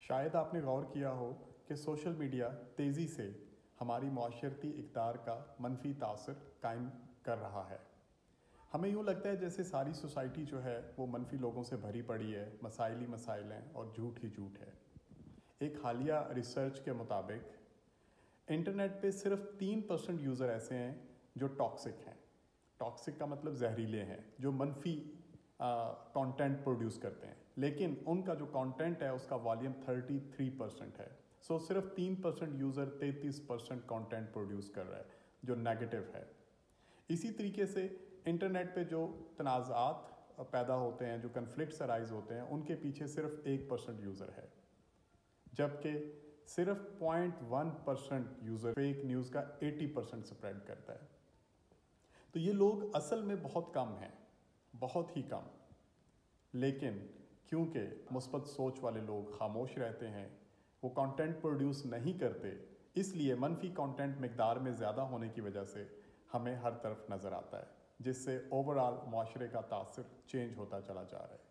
شاید آپ نے غور کیا ہو کہ سوشل میڈیا تیزی سے ہماری معاشرتی اقدار کا منفی تاثر قائم کر رہا ہے۔ ہمیں یوں لگتا ہے جیسے ساری سوسائٹی جو ہے وہ منفی لوگوں سے بھری پڑی ہے، مسائل ہی مسائل ہیں اور جھوٹ ہی جھوٹ ہے۔ ایک حالیہ ریسرچ کے مطابق انٹرنیٹ پہ صرف 3% یوزر ایسے ہیں جو ٹاکسک ہیں۔ ٹاکسک کا مطلب زہریلے ہیں، جو منفی کانٹینٹ پروڈیوس کرتے ہیں، لیکن ان کا جو کانٹینٹ ہے اس کا والیوم 33% ہے۔ صرف 3% یوزر 33% کانٹینٹ پروڈیوس کر رہا ہے جو نیگیٹو ہے۔ اسی طریقے سے انٹرنیٹ پہ جو تنازعات پیدا ہوتے ہیں، جو کنفلکٹس ارائز ہوتے ہیں، ان کے پیچھے صرف 1% یوزر ہے، جبکہ صرف 0.1% یوزر فیک نیوز کا 80% سپریڈ کرتا ہے۔ تو یہ لوگ اصل میں بہت کم ہیں، بہت ہی کم، لیکن کیونکہ مثبت سوچ والے لوگ خاموش رہتے ہیں، وہ کانٹینٹ پروڈیوس نہیں کرتے، اس لیے منفی کانٹینٹ مقدار میں زیادہ ہونے کی وجہ سے ہمیں ہر طرف نظر آتا ہے، جس سے اوورآل معاشرے کا تاثر چینج ہوتا چلا جا رہا ہے۔